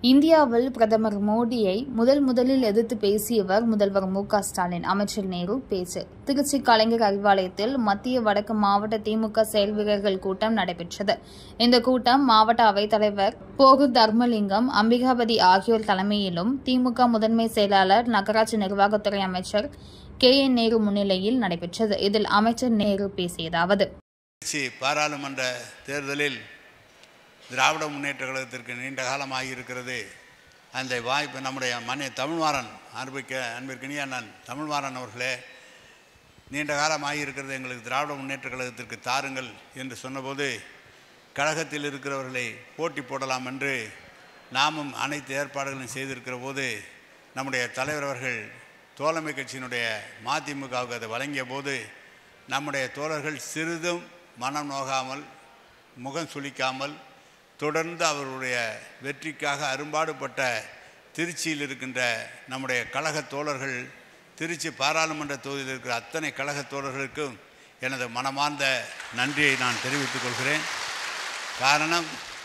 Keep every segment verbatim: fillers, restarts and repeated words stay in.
இந்தியாவில் பிரதமர் மோடியை முதல் முதலில் எதிர்த்து பேசியவர் முதல்வர் மு க ஸ்டாலின். அமைச்சர் நேரு பேச்சு. திருச்சி கலைஞர் அறிவாலயத்தில் மத்திய வடக்கு மாவட்ட திமுக செயல் வீரர்கள் கூட்டம் நடைபெற்றது. இந்த கூட்டம் மாவட்ட அவைத்தலைவர் போகு தர்மலிங்கம், அம்பிகாபதி ஆகியோர் தலைமையிலும் திமுக முதன்மை செயலாளர், நகராட்சி நிர்வாகத்துறை அமைச்சர் கே என் நேரு முன்னிலையில் நடைபெற்றது. இதில் அமைச்சர் நேரு பேசியதாவது: பாராளுமன்ற தேர்தலில் திராவிட முன்னேற்ற கழகத்திற்கு நீண்ட காலமாக இருக்கிறது. அந்த வாய்ப்பு நம்முடைய மன்னிய தமிழ்மாறன் அனுபவிக்க அன்பிற்கினிய அண்ணன் தமிழ்மாறன் அவர்களே, நீண்ட காலமாக இருக்கிறது, எங்களுக்கு திராவிட முன்னேற்ற கழகத்திற்கு தாருங்கள் என்று சொன்னபோது, கழகத்தில் இருக்கிறவர்களை போட்டி போடலாம் என்று நாமும் அனைத்து ஏற்பாடுகளையும் செய்திருக்கிற போது, நம்முடைய தலைவர் அவர்கள் தோழமை கட்சியினுடைய மதிமுகவுக்கு அதை வழங்கிய போது, நம்முடைய தோழர்கள் சிறிதும் மனம் நோகாமல், முகம் சுளிக்காமல், தொடர்ந்து அவருடைய வெற்றிக்காக அரும்பாடுபட்ட திருச்சியில் இருக்கின்ற நம்முடைய கழக தோழர்கள், திருச்சி பாராளுமன்ற தொகுதியில் இருக்கிற அத்தனை கழக தோழர்களுக்கும் எனது மனமார்ந்த நன்றியை நான் தெரிவித்துக் கொள்கிறேன். காரணம்,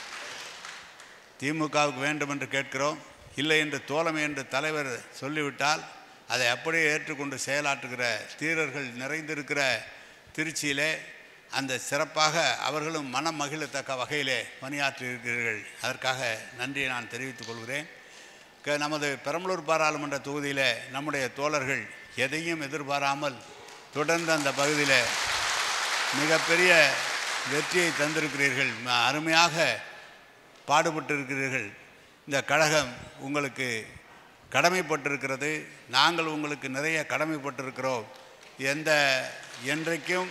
திமுகவுக்கு வேண்டும் என்று கேட்கிறோம், இல்லை என்று தோழமை என்று தலைவர் சொல்லிவிட்டால் அதை அப்படியே ஏற்றுக்கொண்டு செயலாற்றுகிற தீரர்கள் நிறைந்திருக்கிற திருச்சியிலே அந்த சிறப்பாக அவர்களும் மனம் மகிழத்தக்க வகையிலே பணியாற்றியிருக்கிறீர்கள். அதற்காக நன்றியை நான் தெரிவித்துக் கொள்கிறேன். நமது பெரம்பலூர் பாராளுமன்ற தொகுதியில் நம்முடைய தோழர்கள் எதையும் எதிர்பாராமல் தொடர்ந்து அந்த பகுதியில் மிகப்பெரிய வெற்றியை தந்திருக்கிறீர்கள். அருமையாக பாடுபட்டிருக்கிறீர்கள். இந்த கழகம் உங்களுக்கு கடமைப்பட்டிருக்கிறது. நாங்கள் உங்களுக்கு நிறைய கடமைப்பட்டிருக்கிறோம். எந்த என்றைக்கும்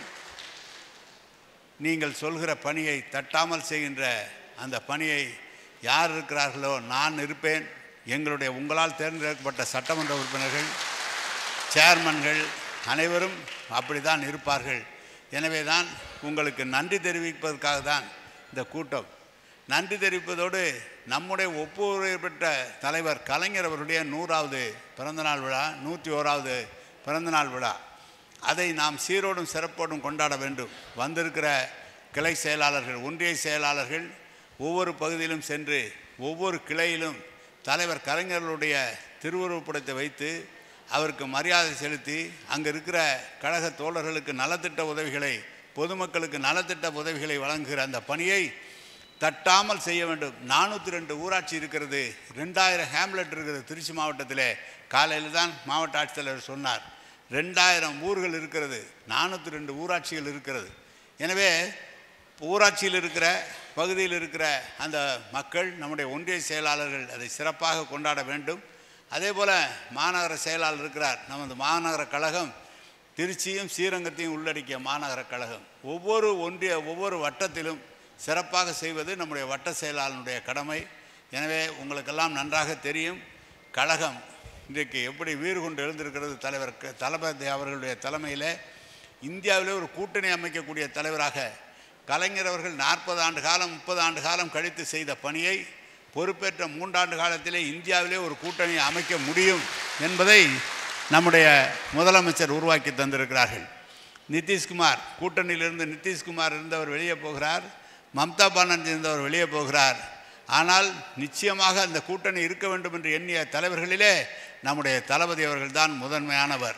நீங்கள் சொல்கிற பணியை தட்டாமல் செய்கின்ற அந்த பணியை யார் இருக்கிறார்களோ நான் இருப்பேன். எங்களுடைய உங்களால் தேர்ந்தெடுக்கப்பட்ட சட்டமன்ற உறுப்பினர்கள், சேர்மன்கள் அனைவரும் அப்படி தான் இருப்பார்கள். எனவே தான் உங்களுக்கு நன்றி தெரிவிப்பதற்காக தான் இந்த கூட்டம். நன்றி தெரிவிப்பதோடு நம்முடைய ஒப்புதல் தலைவர் கலைஞர் அவருடைய நூறாவது பிறந்தநாள் விழா, நூற்றி ஓராவது பிறந்தநாள் விழா, அதை நாம் சீரோடும் சிறப்போடும் கொண்டாட வேண்டும். வந்திருக்கிற கிளை செயலாளர்கள், ஒன்றிய செயலாளர்கள் ஒவ்வொரு பகுதியிலும் சென்று ஒவ்வொரு கிளையிலும் தலைவர் கலைஞர்களுடைய திருவுருவப்படத்தை வைத்து அவருக்கு மரியாதை செலுத்தி அங்கே இருக்கிற கழக தோழர்களுக்கு நலத்திட்ட உதவிகளை, பொதுமக்களுக்கு நலத்திட்ட உதவிகளை வழங்குகிற அந்த பணியை தட்டாமல் செய்ய வேண்டும். நானூற்றி ரெண்டு ஊராட்சி இருக்கிறது, ரெண்டாயிரம் ஹேம்லெட் இருக்கிறது திருச்சி மாவட்டத்தில். காலையில் தான் மாவட்ட ஆட்சித்தலைவர் சொன்னார், ரெண்டாயிரம் ஊர்கள் இருக்கிறது, நானூற்றி ரெண்டு ஊராட்சிகள் இருக்கிறது. எனவே ஊராட்சியில் இருக்கிற பகுதியில் இருக்கிற அந்த மக்கள், நம்முடைய ஒன்றிய செயலாளர்கள் அதை சிறப்பாக கொண்டாட வேண்டும். அதே போல் மாநகர செயலாளர் இருக்கிறார். நமது மாநகர கழகம் திருச்சியும் ஸ்ரீரங்கத்தையும் உள்ளடக்கிய மாநகர கழகம். ஒவ்வொரு ஒன்றிய ஒவ்வொரு வட்டத்திலும் சிறப்பாக செய்வது நம்முடைய வட்ட செயலாளருடைய கடமை. எனவே உங்களுக்கெல்லாம் நன்றாக தெரியும், கழகம் இன்றைக்கு எப்படி வீறு கொண்டு எழுந்திருக்கிறது. தலைவர் தளபதி அவர்களுடைய தலைமையில் இந்தியாவிலே ஒரு கூட்டணி அமைக்கக்கூடிய தலைவராக கலைஞர் அவர்கள் நாற்பது ஆண்டு காலம் முப்பது ஆண்டு காலம் கழித்து செய்த பணியை பொறுப்பேற்ற மூன்றாண்டு காலத்திலே இந்தியாவிலே ஒரு கூட்டணி அமைக்க முடியும் என்பதை நம்முடைய முதலமைச்சர் உருவாக்கி தந்திருக்கிறார்கள். நிதிஷ்குமார் கூட்டணியிலிருந்து நிதிஷ்குமார் இருந்தவர் வெளியே போகிறார், மம்தா பானர்ஜி இருந்தவர் வெளியே போகிறார். ஆனால் நிச்சயமாக அந்த கூட்டணி இருக்க வேண்டும் என்று எண்ணிய தலைவர்களிலே நம்முடைய தளபதி அவர்கள் தான் முதன்மையானவர்.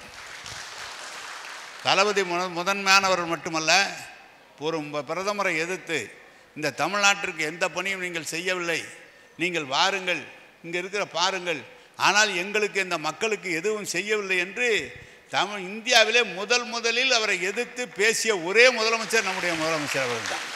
தளபதி முதன்மையானவர் மட்டுமல்ல, ஒரு பிரதமரை எதிர்த்து இந்த தமிழ்நாட்டிற்கு எந்த பணியும் நீங்கள் செய்யவில்லை, நீங்கள் வாருங்கள், இங்கே இருக்கிற பாருங்கள், ஆனால் எங்களுக்கு இந்த மக்களுக்கு எதுவும் செய்யவில்லை என்று தமிழ் இந்தியாவிலே முதல் முதலில் அவரை எதிர்த்து பேசிய ஒரே முதலமைச்சர் நம்முடைய முதலமைச்சர் அவர்கள் தான்.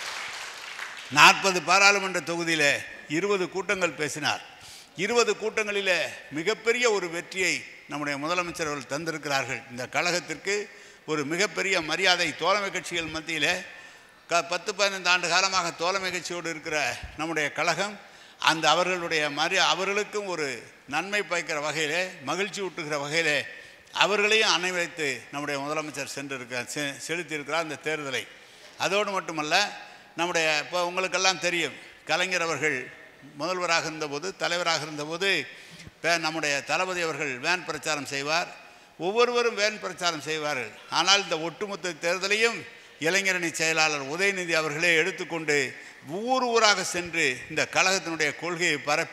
நாற்பது பாராளுமன்ற தொகுதியில் இருபது கூட்டங்கள் பேசினார். இருபது கூட்டங்களில் மிகப்பெரிய ஒரு வெற்றியை நம்முடைய முதலமைச்சர் அவர்கள் தந்திருக்கிறார்கள். இந்த கழகத்திற்கு ஒரு மிகப்பெரிய மரியாதை தோழமை கட்சிகள் மத்தியில் க பத்து பதினைந்து ஆண்டு காலமாக தோழமை கட்சியோடு இருக்கிற நம்முடைய கழகம் அந்த அவர்களுடைய மரி அவர்களுக்கும் ஒரு நன்மை பயக்கிற வகையிலே, மகிழ்ச்சி ஊட்டுகிற வகையிலே அவர்களையும் அணைவைத்து நம்முடைய முதலமைச்சர் சென்றிருக்கிறார், செ செலுத்தியிருக்கிறார் இந்த தேர்தலை. அதோடு மட்டுமல்ல, நம்முடைய இப்போ உங்களுக்கெல்லாம் தெரியும், கலைஞர் அவர்கள் முதல்வராக இருந்தபோது, தலைவராக இருந்தபோது நம்முடைய தளபதி அவர்கள் வேன் பிரச்சாரம் செய்வார், ஒவ்வொருவரும் வேன் பிரச்சாரம் செய்வார்கள். ஆனால் இந்த ஒட்டுமொத்த தேர்தலையும் இளைஞரணி செயலாளர் உதயநிதி அவர்களே எடுத்துக்கொண்டு ஊர் ஊராக சென்று இந்த கழகத்தினுடைய கொள்கையை பரப்பி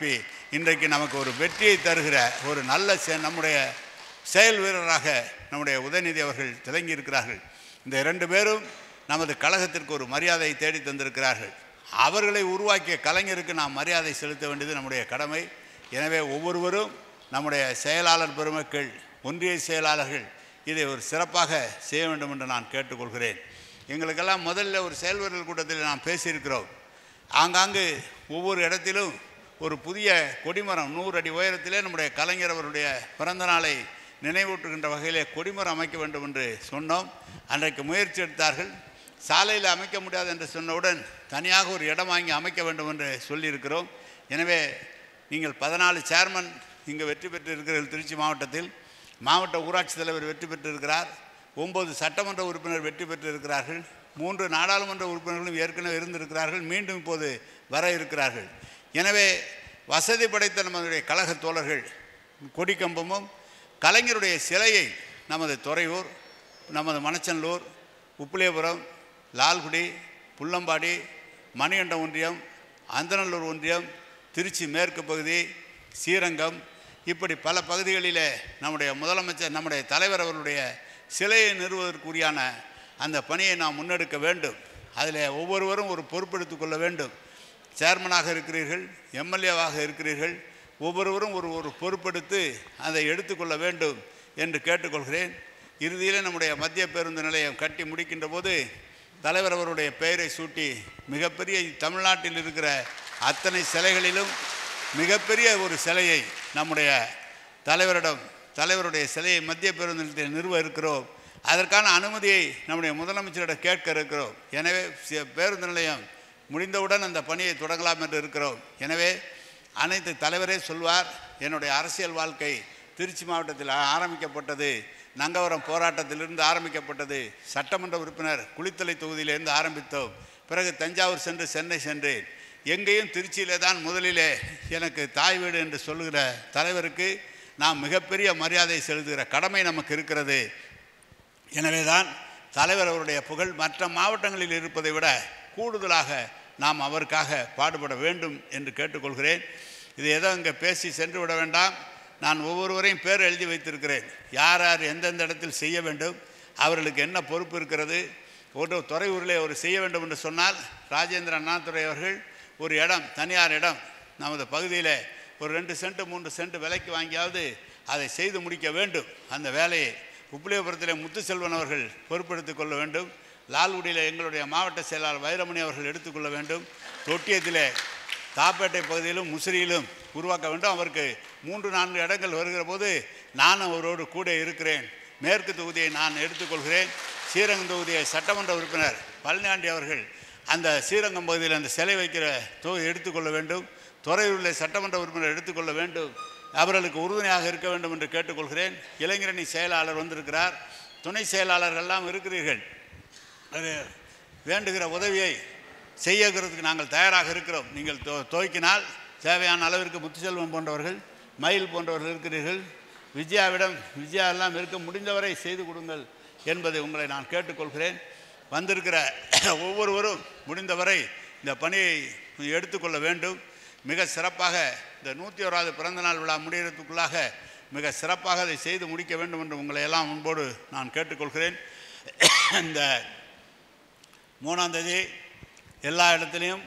இன்றைக்கு நமக்கு ஒரு வெற்றியை தருகிற ஒரு நல்ல நம்முடைய செயல் வீரராக நம்முடைய உதயநிதி அவர்கள் திளங்கி இருக்கிறார்கள். இந்த இரண்டு பேரும் நமது கழகத்திற்கு ஒரு மரியாதையை தேடி தந்திருக்கிறார்கள். அவர்களை உருவாக்கிய கலைஞருக்கு நாம் மரியாதை செலுத்த வேண்டியது நம்முடைய கடமை. எனவே ஒவ்வொருவரும் நம்முடைய செயலாளர் பெருமக்கள், ஒன்றிய செயலாளர்கள் இதை ஒரு சிறப்பாக செய்ய வேண்டும் என்று நான் கேட்டுக்கொள்கிறேன். எங்களுக்கெல்லாம் முதல்ல ஒரு செயல் வீரர்கள் கூட்டத்தில் நாம் பேசியிருக்கிறோம். ஆங்காங்கு ஒவ்வொரு இடத்திலும் ஒரு புதிய கொடிமரம் நூறு அடி உயரத்திலே நம்முடைய கலைஞர் அவருடைய பிறந்த நாளை நினைவூட்டுகின்ற வகையிலே கொடிமரம் அமைக்க வேண்டும் என்று சொன்னோம். அன்றைக்கு முயற்சி எடுத்தார்கள். சாலையில் அமைக்க முடியாது என்று சொன்னவுடன் தனியாக ஒரு இடம் வாங்கி அமைக்க வேண்டும் என்று சொல்லியிருக்கிறோம். எனவே நீங்கள் பதினாலு சேர்மன் இங்கே வெற்றி பெற்று இருக்கிறீர்கள். திருச்சி மாவட்டத்தில் மாவட்ட ஊராட்சி தலைவர் வெற்றி பெற்றிருக்கிறார். ஒன்பது சட்டமன்ற உறுப்பினர் வெற்றி பெற்றிருக்கிறார்கள். மூன்று நாடாளுமன்ற உறுப்பினர்களும் ஏற்கனவே இருந்திருக்கிறார்கள். மீண்டும் இப்போது வர இருக்கிறார்கள். எனவே வசதி படைத்த நம்முடைய கழக தோழர்கள் கொடிக்கம்பமும் கலைஞருடைய சிலையை நமது துறையூர், நமது மணச்சநல்லூர், உப்பிலியபுரம், லால்குடி, புள்ளம்பாடி, மணிகண்ட ஒன்றியம், அந்தநல்லூர் ஒன்றியம், திருச்சி மேற்கு பகுதி, ஸ்ரீரங்கம், இப்படி பல பகுதிகளிலே நம்முடைய முதலமைச்சர் நம்முடைய தலைவர் அவருடைய சிலையை நிறுவுவதற்குரியான அந்த பணியை நாம் முன்னெடுக்க வேண்டும். அதில் ஒவ்வொருவரும் ஒரு பொறுப்பெடுத்துக் கொள்ள வேண்டும். சேர்மனாக இருக்கிறீர்கள், எம்எல்ஏவாக இருக்கிறீர்கள், ஒவ்வொருவரும் ஒரு ஒரு பொறுப்பெடுத்து அதை எடுத்துக்கொள்ள வேண்டும் என்று கேட்டுக்கொள்கிறேன். இறுதியில் நம்முடைய மத்திய பேருந்து நிலையம் கட்டி முடிக்கின்ற போது தலைவர் அவருடைய பெயரை சூட்டி மிகப்பெரிய தமிழ்நாட்டில் இருக்கிற அத்தனை சிலைகளிலும் மிகப்பெரிய ஒரு சிலையை நம்முடைய தலைவரிடம் தலைவருடைய சிலையை மத்திய பேருந்து நிலையத்தில் நிறுவ இருக்கிறோம். அதற்கான அனுமதியை நம்முடைய முதலமைச்சரிடம் கேட்க இருக்கிறோம். எனவே பேருந்து நிலையம் முடிந்தவுடன் அந்த பணியை தொடங்கலாம் என்று இருக்கிறோம். எனவே அனைத்து தலைவரே சொல்வார், என்னுடைய அரசியல் வாழ்க்கை திருச்சி மாவட்டத்தில் ஆரம்பிக்கப்பட்டது, நங்கவரம் போராட்டத்திலிருந்து ஆரம்பிக்கப்பட்டது, சட்டமன்ற உறுப்பினர் குளித்தலை தொகுதியிலிருந்து ஆரம்பித்தோம், பிறகு தஞ்சாவூர் சென்று சென்னை சென்றேன், எங்கேயும் திருச்சியிலே தான் முதலிலே எனக்கு தாய் வீடு என்று சொல்லுகிற தலைவருக்கு நாம் மிகப்பெரிய மரியாதை செலுத்துகிற கடமை நமக்கு இருக்கிறது. எனவே தான் தலைவர் அவருடைய புகழ் மற்ற மாவட்டங்களில் இருப்பதை விட கூடுதலாக நாம் அவருக்காக பாடுபட வேண்டும் என்று கேட்டுக்கொள்கிறேன். இது ஏதோ இங்கே பேசி சென்று விட வேண்டாம். நான் ஒவ்வொருவரையும் பேர் எழுதி வைத்திருக்கிறேன். யார் யார் எந்தெந்த இடத்தில் செய்ய வேண்டும், அவர்களுக்கு என்ன பொறுப்பு இருக்கிறது. ஒரு துறையூரிலே ஒரு செய்ய வேண்டும் என்று சொன்னால் ராஜேந்திர அண்ணாதுரை அவர்கள் ஒரு இடம், தனியார் இடம் நமது பகுதியில் ஒரு ரெண்டு சென்ட் மூன்று சென்ட் விலைக்கு வாங்கியாவது அதை செய்து முடிக்க வேண்டும். அந்த வேலையை உப்பிலியபுரத்தில் முத்துசெல்வன் அவர்கள் பொறுப்பெடுத்துக் கொள்ள வேண்டும். லால்குடியில் எங்களுடைய மாவட்ட செயலாளர் வைரமணி அவர்கள் எடுத்துக்கொள்ள வேண்டும். தொட்டியத்தில் தாப்பேட்டை பகுதியிலும் முசிறியிலும் உருவாக்க வேண்டும். அவருக்கு மூன்று நான்கு இடங்கள் வருகிற போது நானும் அவரோடு கூட இருக்கிறேன். மேற்கு தொகுதியை நான் எடுத்துக்கொள்கிறேன். ஸ்ரீரங்கம் தொகுதியை சட்டமன்ற உறுப்பினர் பழனியாண்டி அவர்கள் அந்த ஸ்ரீரங்கம் பகுதியில் அந்த சிலை வைக்கிற தொகுதி எடுத்துக்கொள்ள வேண்டும். துறையூரில் சட்டமன்ற உறுப்பினர் எடுத்துக்கொள்ள வேண்டும். அவர்களுக்கு உறுதுணையாக இருக்க வேண்டும் என்று கேட்டுக்கொள்கிறேன். இளைஞரணி செயலாளர் வந்திருக்கிறார், துணை செயலாளர்கள்லாம் இருக்கிறீர்கள். அது வேண்டுகிற உதவியை செய்யறதுக்கு நாங்கள் தயாராக இருக்கிறோம். நீங்கள் தோ துவக்கினால் தேவையான அளவிற்கு முத்துசெல்வம் போன்றவர்கள், மயில் போன்றவர்கள் இருக்கிறீர்கள். விஜயாவிடம் விஜயா எல்லாம் இருக்க முடிந்தவரை செய்து கொடுங்கள் என்பதை உங்களை நான் கேட்டுக்கொள்கிறேன். வந்திருக்கிற ஒவ்வொருவரும் முடிந்தவரை இந்த பணியை எடுத்துக்கொள்ள வேண்டும். மிக சிறப்பாக இந்த நூற்றி ஓராவது பிறந்தநாள் விழா முடிகிறதுக்குள்ளாக மிக சிறப்பாக அதை செய்து முடிக்க வேண்டும் என்று உங்களை எல்லாம் முன்போடு நான் கேட்டுக்கொள்கிறேன். இந்த மூணாம் தேதி எல்லா இடத்துலையும்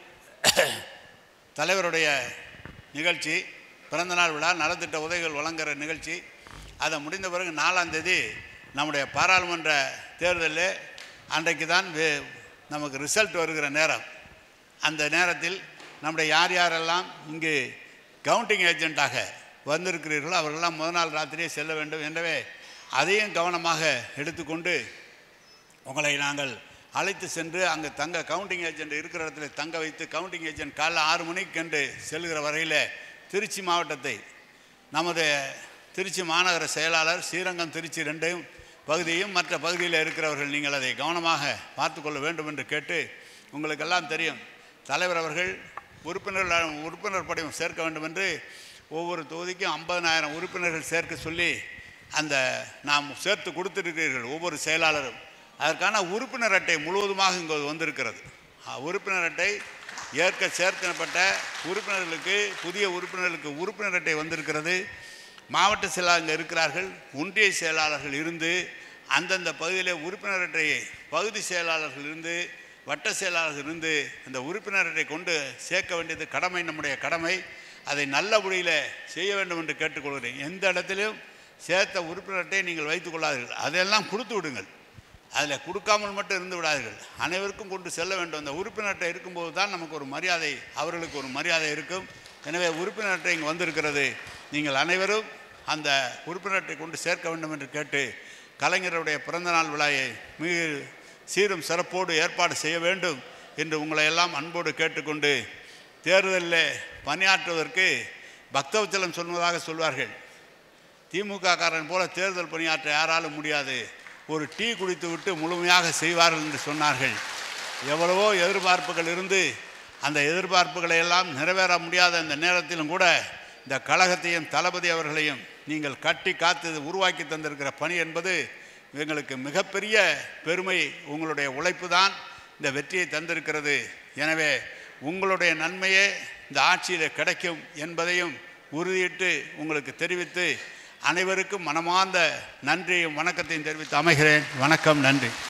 தலைவருடைய நிகழ்ச்சி, பிறந்தநாள் விழா, நலத்திட்ட உதவிகள் வழங்குகிற நிகழ்ச்சி. அதை முடிந்த பிறகு நாலாம் தேதி நம்முடைய பாராளுமன்ற தேர்தலில் அன்றைக்கு தான் நமக்கு ரிசல்ட் வருகிற நேரம். அந்த நேரத்தில் நம்முடைய யார் யாரெல்லாம் இங்கு கவுண்டிங் ஏஜெண்ட்டாக வந்திருக்கிறீர்களோ அவர்களெல்லாம் முதல் நாள் ராத்திரியே செல்ல வேண்டும். எனவே அதையும் கவனமாக எடுத்துக்கொண்டு உங்களை நாங்கள் அழைத்து சென்று அங்கே தங்க கவுண்டிங் ஏஜெண்ட் இருக்கிற இடத்துல தங்க வைத்து கவுண்டிங் ஏஜெண்ட் காலைல ஆறு மணிக்கு கண்டு செல்கிற வரையில் திருச்சி மாவட்டத்தை நமது திருச்சி மாநகர செயலாளர் ஸ்ரீரங்கம் திருச்சி ரெண்டையும் பகுதியும் மற்ற பகுதியில் இருக்கிறவர்கள் நீங்கள் அதை கவனமாக பார்த்து கொள்ள வேண்டும் என்று கேட்டு, உங்களுக்கெல்லாம் தெரியும் தலைவர் அவர்கள் உறுப்பினர்கள் உறுப்பினர் படிவம் சேர்க்க வேண்டும் என்று ஒவ்வொரு தொகுதிக்கும் ஐம்பதனாயிரம் உறுப்பினர்கள் சேர்க்க சொல்லி அந்த நாம் சேர்த்து கொடுத்துருக்கிறீர்கள் ஒவ்வொரு செயலாளரும். அதற்கான உறுப்பினர் அட்டை முழுவதுமாக இங்கே வந்திருக்கிறது. உறுப்பினர் அட்டை ஏற்க சேர்க்கப்பட்ட உறுப்பினர்களுக்கு புதிய உறுப்பினர்களுக்கு உறுப்பினர் அட்டை வந்திருக்கிறது. மாவட்ட செயலாளர்கள் இருக்கிறார்கள், ஒன்றிய செயலாளர்கள் இருந்து அந்தந்த பகுதியில் உறுப்பினர் அட்டையை பகுதி செயலாளர்கள் இருந்து வட்ட செயலாளர்கள் இருந்து அந்த உறுப்பினர் அட்டை கொண்டு சேர்க்க வேண்டியது கடமை, நம்முடைய கடமை. அதை நல்ல முறையில் செய்ய வேண்டும் என்று கேட்டுக்கொள்கிறேன். எந்த இடத்திலும் சேர்த்த உறுப்பினர் அட்டையை நீங்கள் வைத்துக் கொள்ளாதீர்கள், அதையெல்லாம் கொடுத்து விடுங்கள். அதில் கொடுக்காமல் மட்டும் இருந்து விடாதீர்கள், அனைவருக்கும் கொண்டு செல்ல வேண்டும். அந்த உறுப்பினர் அட்டை இருக்கும்போது தான் நமக்கு ஒரு மரியாதை, அவர்களுக்கு ஒரு மரியாதை இருக்கும். எனவே உறுப்பினர் அட்டை இங்கே வந்திருக்கிறது, நீங்கள் அனைவரும் அந்த உறுப்பினர் அட்டை கொண்டு சேர்க்க வேண்டும் என்று கேட்டு கலைஞருடைய பிறந்தநாள் விழாவை மிக சீரும் சிறப்போடு ஏற்பாடு செய்ய வேண்டும் என்று உங்களை எல்லாம் அன்போடு கேட்டுக்கொண்டு, தேர்தலில் பணியாற்றுவதற்கு பக்தவச்சலம் சொல்வதாக சொல்வார்கள். திமுக காரன் போல தேர்தல் பணியாற்ற யாராலும் முடியாது, ஒரு டீ குடித்து விட்டு முழுமையாக செய்வார்கள் என்று சொன்னார்கள். எவ்வளவோ எதிர்பார்ப்புகள் இருந்து அந்த எதிர்பார்ப்புகளை எல்லாம் நிறைவேற முடியாத அந்த நேரத்திலும் கூட இந்த கழகத்தையும் தளபதி அவர்களையும் நீங்கள் கட்டி காத்து உருவாக்கி தந்திருக்கிற பணி என்பது எங்களுக்கு மிகப்பெரிய பெருமை. உங்களுடைய உழைப்பு தான் இந்த வெற்றியை தந்திருக்கிறது. எனவே உங்களுடைய நன்மையே இந்த ஆட்சியில் கிடைக்கும் என்பதையும் உறுதியிட்டு உங்களுக்கு தெரிவித்து அனைவருக்கும் மனமார்ந்த நன்றியும் வணக்கத்தையும் தெரிவித்து அமைகிறேன். வணக்கம், நன்றி.